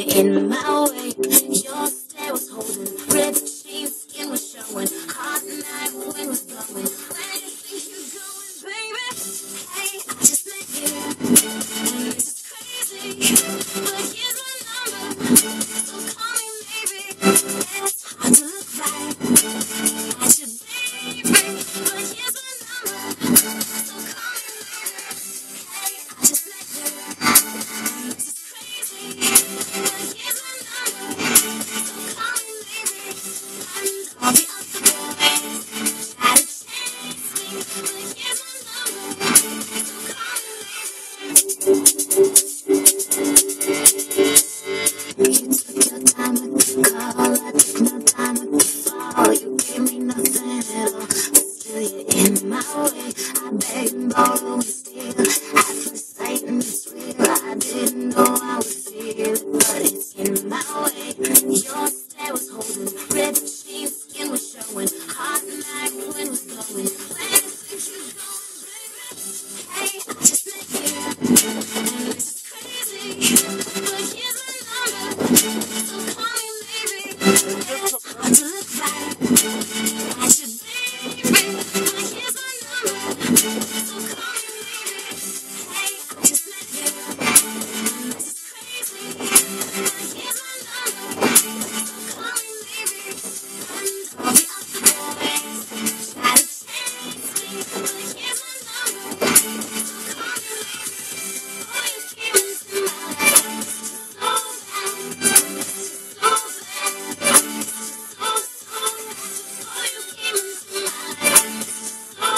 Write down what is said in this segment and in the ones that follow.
in my way. Your stare was holding, ripped jeans, skin was showing. Hot night wind was blowing. Where do you think you're going, baby? Hey, I just met you, and this is crazy. But here's my number, so call me maybe. It's hard to look right at you, baby. But here's my number, so call me maybe. Hey, I just met you, and this is crazy. But here's my number, so call me maybe. And all the other boys try to chase me. But here's my number, so call me maybe. You took your time with the call, I took my time with the fall. You gave me nothing at all, but still you're in my way. I begged and borrowed and steal. At first sight and it's real. I didn't know I would feel it, but it's in my way. Your stare was holding, ripped jeans, skin was showing. Hot night wind was blowing. Where do you think you're going, baby? Hey, I just met you, and this is crazy. But here's my number, so call me maybe. It's hard to look right at you, baby. But here's my number, so call me maybe. Hey, I just met you, and this is crazy. But here's my number, so call me maybe. And all the other boys try to chase me. But here's my number, so call me maybe. Oh, you came into my life so bad, so bad, so oh, you came into my life so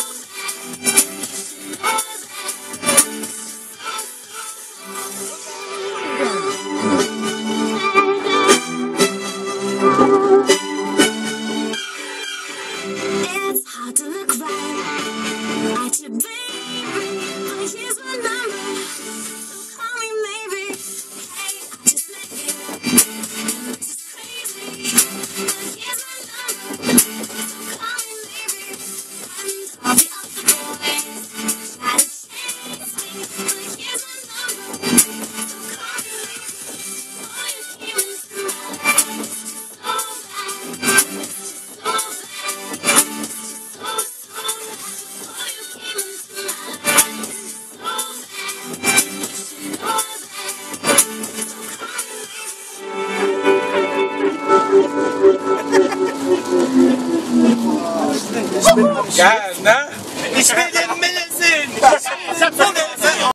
it's hard to look right at you, baby. But here's my number, so call me maybe. Hey, I just met you, and this is crazy. But here's my number, so call me maybe. And all the other boys try to chase me. But here's my number, so call me maybe. Oh, you came into my life so bad, so bad, so oh, you came into my life so bad, so bad, so call me maybe. God, nah.